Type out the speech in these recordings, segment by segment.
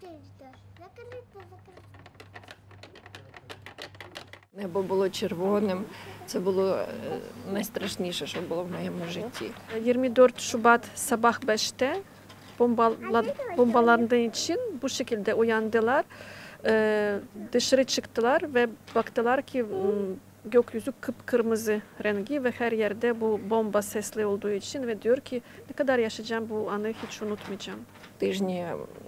Небо було червоним. Це було найстрашніше, що було в моєму житті. 24 Şubat sabah 5'te bombalandığı için bu şekilde uyandılar. Dışarı çıktılar ve baktılar ki gökyüzü kıpkırmızı rengi ve her yerde bu bomba sesli olduğu için ve diyor ki ne kadar yaşayacağım bu anı hiç unutmayacağım. Тижні,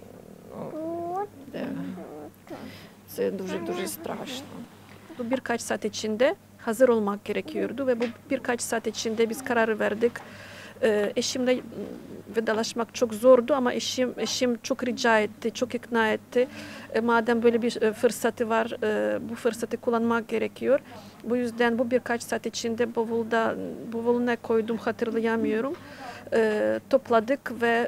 це дуже страшно. Bu birkaç saat içinde hazır olmak gerekiyordu ve bu birkaç saat içinde biz kararı verdik. Eşimle vedalaşmak çok zordu ama eşim çok rica etti, çok ikna etti. Madem böyle bir fırsatı var, bu fırsatı kullanmak gerekiyor. Bu yüzden bu birkaç saat içinde bavulu ne koydum hatırlayamıyorum. Topladık ve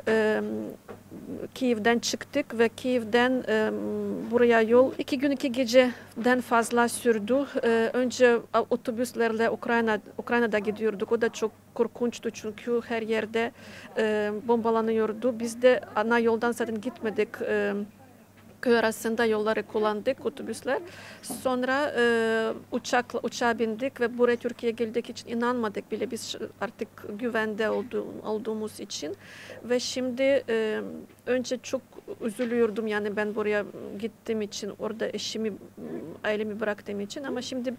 Kiev'den çıktık ve Kiev'den buraya yol 2 gün 2 geceden fazla sürdü. Önce otobüslerle Ukrayna'da gidiyorduk. O da çok korkunçtu çünkü her yerde bombalanıyordu. Biz de ana yoldan zaten gitmedik. Köy arasında yolları kullandık, otobüsler. Sonra uçağa bindik ve buraya Türkiye'ye geldik için inanmadık bile biz artık güvende olduğumuz için. Ve şimdi önce çok üzülüyordum yani ben buraya gittiğim için, orada eşimi, ailemi bıraktığım için. Ama şimdi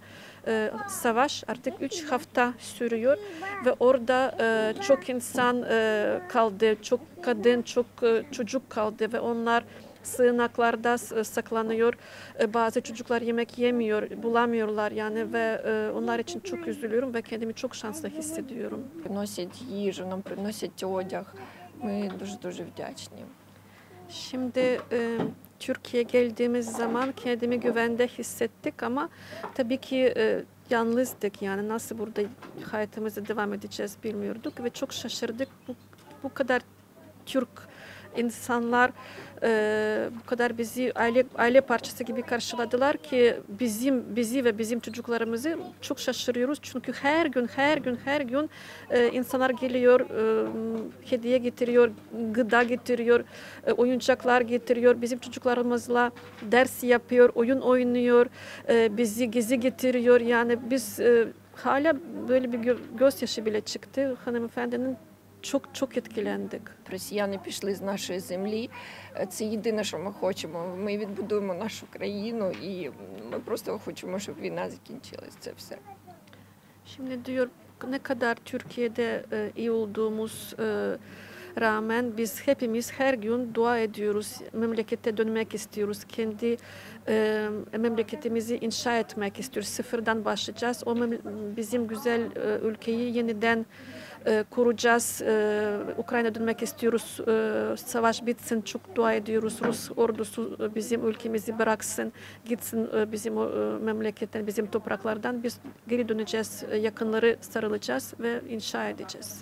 savaş artık 3 hafta sürüyor ve orada çok insan kaldı, çok kadın, çok çocuk kaldı ve onlar sığınaklarda saklanıyor. Bazı çocuklar yemek yemiyor, bulamıyorlar yani ve onlar için çok üzülüyorum ve kendimi çok şanslı hissediyorum. Приносять їжу, нам приносять одяг. Ми дуже вдячні. Şimdi Türkiye'ye geldiğimiz zaman kendimi güvende hissettik ama tabii ki yalnızdık yani nasıl burada hayatımıza devam edeceğiz bilmiyorduk ve çok şaşırdık. Bu kadar Türk insanlar bu kadar bizi aile parçası gibi karşıladılar ki bizi ve bizim çocuklarımızı çok şaşırıyoruz. Çünkü her gün insanlar geliyor, hediye getiriyor, gıda getiriyor, oyuncaklar getiriyor. Bizim çocuklarımızla ders yapıyor, oyun oynuyor, bizi gezi getiriyor. Yani biz hala böyle bir gözyaşı bile çıktı hanımefendinin. Çok etkilendik. Росіяни пішли з нашої землі. Це єдине, що ми хочемо. Ми відбудуємо нашу країну і ми просто хочемо, щоб війна закінчилась. Це все. Şimdi diyor ne kadar Türkiye'de iyi olduğumuz rağmen biz hepimiz her gün dua ediyoruz. Memlekete dönmek istiyoruz. Kendi memleketimizi inşa etmek istiyoruz. Sıfırdan başlayacağız. Bizim güzel ülkeyi yeniden kuracağız. Ukrayna dönmek istiyoruz. Savaş bitsin. Çok dua ediyoruz. Rus ordusu bizim ülkemizi bıraksın. Gitsin bizim memleketten, bizim topraklardan. Biz geri döneceğiz. Yakınları sarılacağız ve inşa edeceğiz.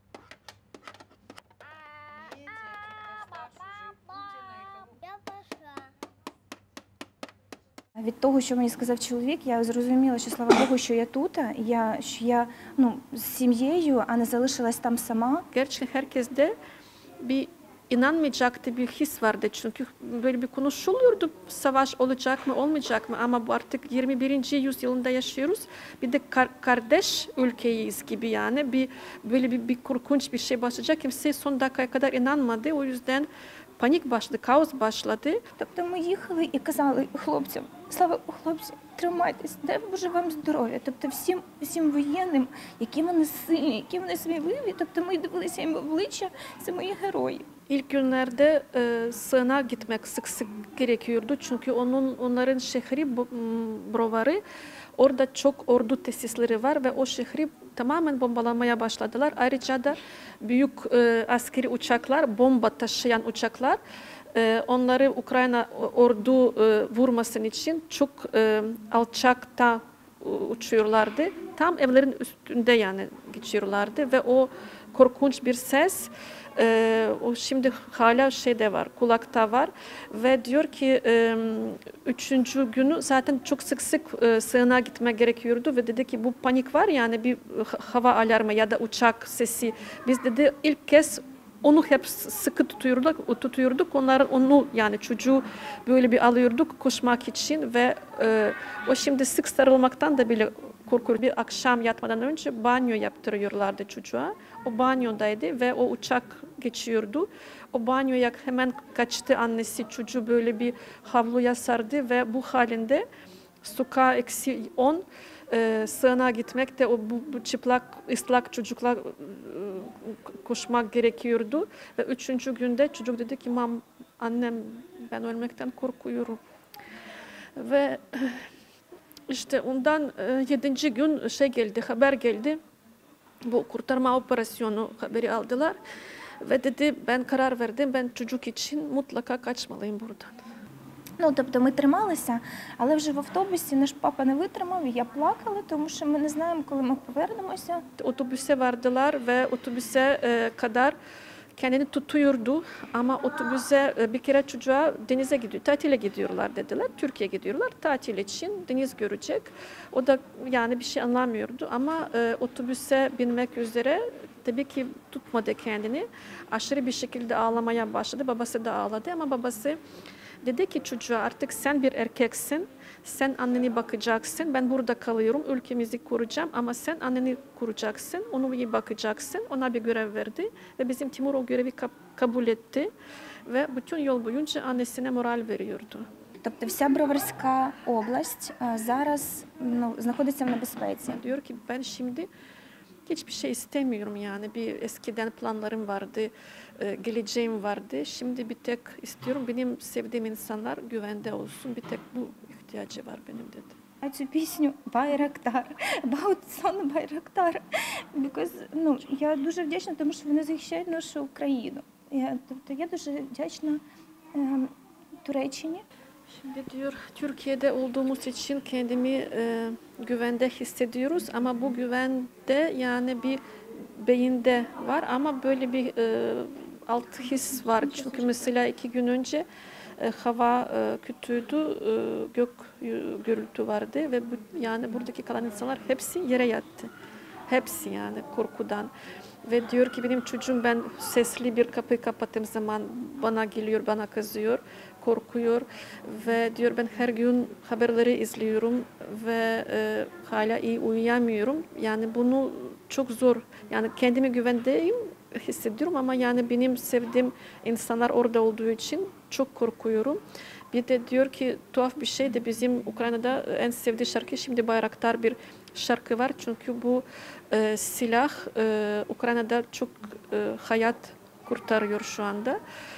Від того, що мені сказав чоловік, я зрозуміла, що слава Богу, що я тут, що я з сім'єю, а не залишилась там сама. Gerçi herkeste bir inanmayacaktı bir his vardı çünkü böyle bir konuşuluyordu savaş olacak mı olmayacak mı ama bu artık 21. yüzyılında yaşıyoruz. Bir de kardeş ülkeyiz gibi yani böyle bir korkunç bir şey başlayacak. Kimse son dakikaya kadar inanmadı. O yüzden panik başladı, kaos başladı. Тобто ми їхали і казали хлопцям, слава Богу, хлопці, тримайтесь, дай Боже вам здоров'я. Тобто всім воєнним, які вони сильні, які вони сміливі, тобто ми дивилися їм в обличчя, це мої герої. İlk günlerde sığınağa gitmek sık gerekiyordu çünkü onların şehri Brovarı, orada çok ordu tesisleri var ve o şehri tamamen bombalamaya başladılar. Ayrıca da büyük askeri uçaklar, bomba taşıyan uçaklar, onları Ukrayna ordu vurmasın için çok alçakta uçuyorlardı. Tam evlerin üstünde yani geçiyorlardı ve o korkunç bir ses. O şimdi hala şeyde var, kulakta var ve diyor ki 3. günü zaten çok sık sığınağa gitmek gerekiyordu ve dedi ki bu panik var yani bir hava alarmı ya da uçak sesi. Biz dedi ilk kez onu hep sıkı tutuyorduk. Onu yani çocuğu böyle bir alıyorduk koşmak için ve o şimdi sık sarılmaktan da bile korkuyor. Bir akşam yatmadan önce banyo yaptırıyorlardı çocuğa. O banyodaydı ve o uçak geçiyordu. O banyoya hemen kaçtı annesi, çocuğu böyle bir havluya sardı ve bu halinde sokağa -10 sığınağa gitmek de bu çıplak, ıslak çocukla koşmak gerekiyordu. Ve 3. günde çocuk dedi ki annem ben ölmekten korkuyorum. Ve işte ondan 7. gün haber geldi. Bu kurtarma operasyonu haberi aldılar. Ve dedi ben karar verdim, ben çocuk için mutlaka kaçmalıyım buradan. Ну, тобто ми трималися, але вже в автобусі наш папа не витримав, і я плакала, тому що ми не знаємо, коли ми повернемося. Otobüse vardılar ve otobüse kadar kendini tutuyordu ama otobüse bir kere çocuğa denize gidiyor, tatile gidiyorlar dediler. Türkiye'ye gidiyorlar tatil için, deniz görecek. O da yani bir şey anlamıyordu ama otobüse binmek üzere tabii ki tutmadı kendini. Aşırı bir şekilde ağlamaya başladı. Babası da ağladı ama babası dedi ki çocuğa artık sen bir erkeksin, sen anneni bakacaksın, ben burada kalıyorum, ülkemizi kuracağım ama sen anneni kuracaksın, onu iyi bakacaksın, ona bir görev verdi ve bizim Timur o görevi kabul etti ve bütün yol boyunca annesine moral veriyordu. Тобто вся Броварська область зараз знаходиться в небезпеці. Diyor ki ben şimdi hiçbir şey istemiyorum yani bir eskiden planlarım vardı, geleceğim vardı. Şimdi bir tek istiyorum benim sevdiğim insanlar güvende olsun. Bir tek bu ihtiyacı var benim dedi. Цю пісню Байрактар, About Son Байрактар. Because, я дуже вдячна, тому що вони захищають нашу Україну. Я дуже вдячна Туреччині. Şimdi diyor Türkiye'de olduğumuz için kendimi güvende hissediyoruz ama bu güvende yani bir beyinde var ama böyle bir altı his var. Çünkü mesela 2 gün önce hava kötüydü, gök gürültü vardı ve yani buradaki kalan insanlar hepsi yere yattı. Hepsi yani korkudan. Ve diyor ki benim çocuğum ben sesli bir kapıyı kapattığım zaman bana geliyor, bana kızıyor, korkuyor. Ve diyor ben her gün haberleri izliyorum ve hala iyi uyuyamıyorum. Yani bunu çok zor, yani kendimi güvendeyim hissediyorum ama yani benim sevdiğim insanlar orada olduğu için çok korkuyorum. Bir de diyor ki tuhaf bir şey de bizim Ukrayna'da en sevdiği şarkı şimdi Bayraktar bir şarkı var. Çünkü bu silah Ukrayna'da çok hayat kurtarıyor şu anda.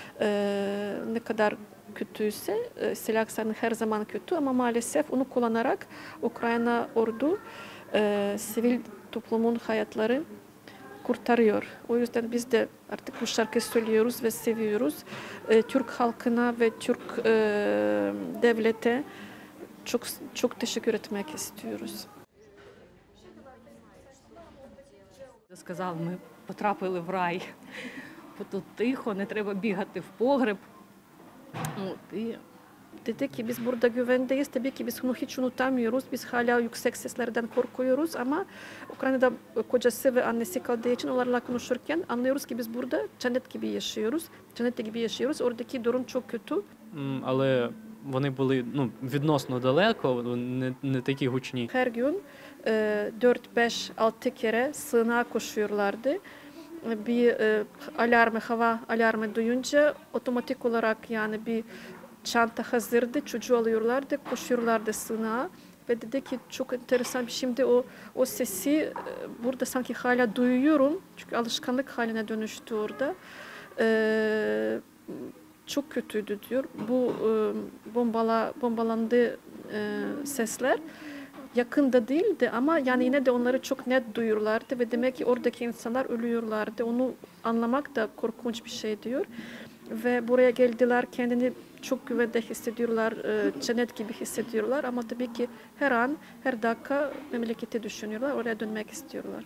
Ne kadar kötüyse silah her zaman kötü ama maalesef onu kullanarak Ukrayna ordu sivil toplumun hayatları kurtarıyor. O yüzden biz de artık bu şarkıyı söylüyoruz ve seviyoruz. Türk halkına ve Türk devlete çok teşekkür etmek istiyoruz. Сказав, ми потрапили в рай, бо тут тихо, не треба бігати в погреб. Dedi ki biz burada güvendeyiz. Tabii ki biz bunu hiç unutamıyoruz. Biz hala yüksek seslerden korkuyoruz ama Ukrayna'da kocası ve annesi kaldığı için onlarla konuşurken anlıyoruz ki biz burada cennet gibi yaşıyoruz. Cennet gibi yaşıyoruz. Oradaki durum çok kötü. Але вони були відносно далеко, не такі гучні. Her gün 4-5-6 kere sığınağa koşuyorlardı. Bir hava alarmı duyunca otomatik olarak yani bir çanta hazırdı, çocuğu alıyorlardı, koşuyorlardı sığınağa ve dedi ki çok enteresan şimdi o sesi burada sanki hala duyuyorum çünkü alışkanlık haline dönüştü orada. Çok kötüydü diyor. Bu bombalandı sesler. Yakında değildi ama yani yine de onları çok net duyuyorlardı ve demek ki oradaki insanlar ölüyorlardı. Onu anlamak da korkunç bir şey diyor. Ve buraya geldiler, kendini çok güvende hissediyorlar, cennet gibi hissediyorlar ama tabii ki her an, her dakika memleketi düşünüyorlar, oraya dönmek istiyorlar.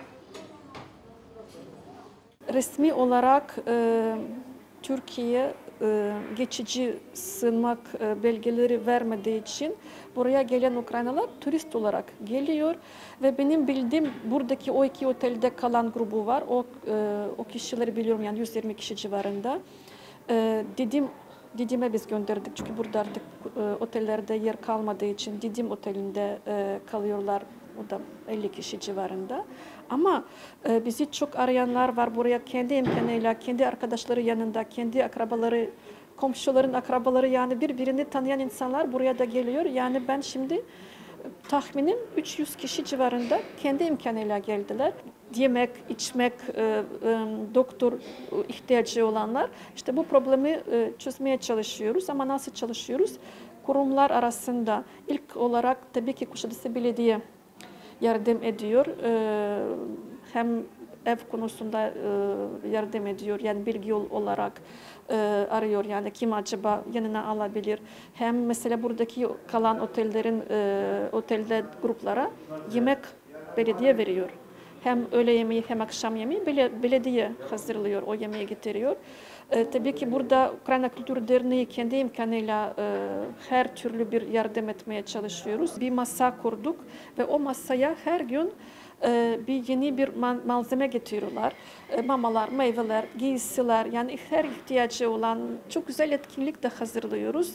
Resmi olarak Türkiye geçici sığınmak belgeleri vermediği için buraya gelen Ukraynalılar turist olarak geliyor ve benim bildiğim buradaki o 2 otelde kalan grubu var. O kişileri biliyorum, yani 120 kişi civarında. Didim'e biz gönderdik çünkü burada artık otellerde yer kalmadığı için Didim otelinde kalıyorlar. O da 50 kişi civarında. Ama bizi çok arayanlar var buraya kendi imkanıyla, kendi arkadaşları yanında, kendi akrabaları, komşuların akrabaları, yani birbirini tanıyan insanlar buraya da geliyor. Yani ben şimdi tahminim 300 kişi civarında kendi imkanıyla geldiler. Yemek, içmek, doktor ihtiyacı olanlar. İşte bu problemi çözmeye çalışıyoruz ama nasıl çalışıyoruz? Kurumlar arasında ilk olarak tabii ki Kuşadası Belediye yardım ediyor. Hem ev konusunda yardım ediyor, yani bilgi olarak arıyor, yani kim acaba yanına alabilir. Hem mesela buradaki kalan otelde gruplara yemek belediye veriyor. Hem öğle yemeği hem akşam yemeği belediye hazırlıyor, o yemeği getiriyor. Tabii ki burada Ukrayna Kültür Derneği kendi imkanıyla her türlü bir yardım etmeye çalışıyoruz. Bir masa kurduk ve o masaya her gün bir yeni bir malzeme getiriyorlar. Mamalar, meyveler, giysiler, yani her ihtiyacı olan çok güzel etkinlik de hazırlıyoruz.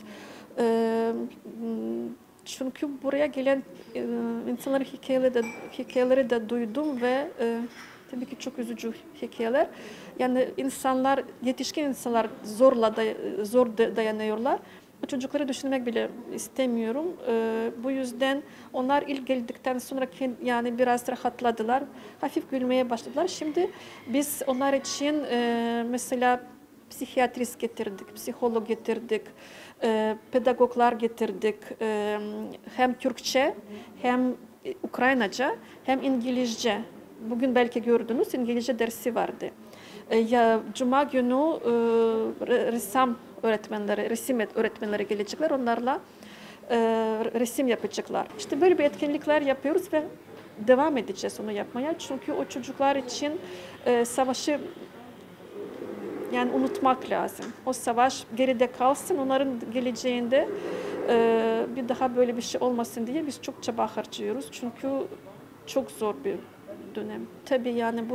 Çünkü buraya gelen insanların hikayeleri de duydum ve tabii ki çok üzücü hikayeler. Yani insanlar, yetişkin insanlar zor dayanıyorlar. O çocukları düşünmek bile istemiyorum. Bu yüzden onlar ilk geldikten sonra yani biraz rahatladılar. Hafif gülmeye başladılar. Şimdi biz onlar için mesela psikiyatrist getirdik, psikolog getirdik, pedagoglar getirdik. Hem Türkçe, hem Ukraynaca, hem İngilizce. Bugün belki gördünüz, İngilizce dersi vardı. Cuma günü resim öğretmenleri gelecekler, onlarla resim yapacaklar. İşte böyle bir etkinlikler yapıyoruz ve devam edeceğiz onu yapmaya. Çünkü o çocuklar için savaşı yani unutmak lazım. O savaş geride kalsın, onların geleceğinde bir daha böyle bir şey olmasın diye biz çok çaba harcıyoruz. Çünkü çok zor bir dönem. Tabii yani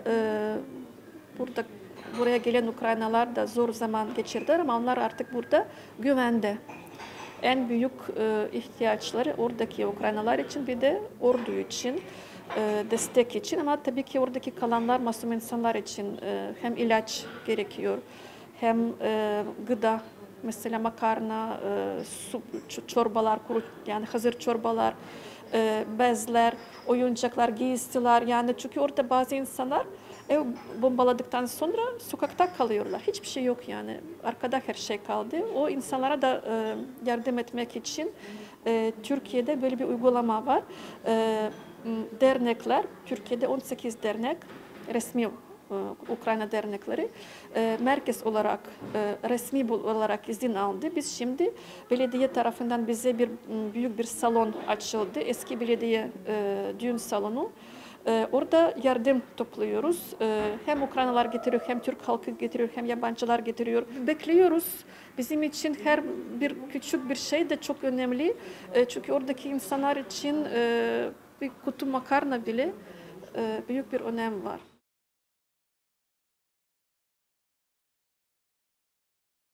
buraya gelen Ukraynalılar da zor zaman geçirdiler ama onlar artık burada güvende. En büyük ihtiyaçları oradaki Ukraynalılar için, bir de ordu için, destek için, ama tabii ki oradaki kalanlar, masum insanlar için hem ilaç gerekiyor, hem gıda, mesela makarna, su, çorbalar, yani hazır çorbalar, bezler, oyuncaklar, giysiler, yani çünkü orada bazı insanlar ev bombaladıktan sonra sokakta kalıyorlar. Hiçbir şey yok yani. Arkada her şey kaldı. O insanlara da yardım etmek için Türkiye'de böyle bir uygulama var. Dernekler, Türkiye'de 18 dernek, resmi Ukrayna dernekleri merkez olarak, resmi olarak izin aldı. Biz şimdi belediye tarafından bize büyük bir salon açıldı. Eski belediye düğün salonu. Orada yardım topluyoruz. Hem Ukraynalılar getiriyor, hem Türk halkı getiriyor, hem yabancılar getiriyor. Bekliyoruz. Bizim için her bir küçük bir şey de çok önemli. Çünkü oradaki insanlar için bir kutu makarna bile büyük bir önem var.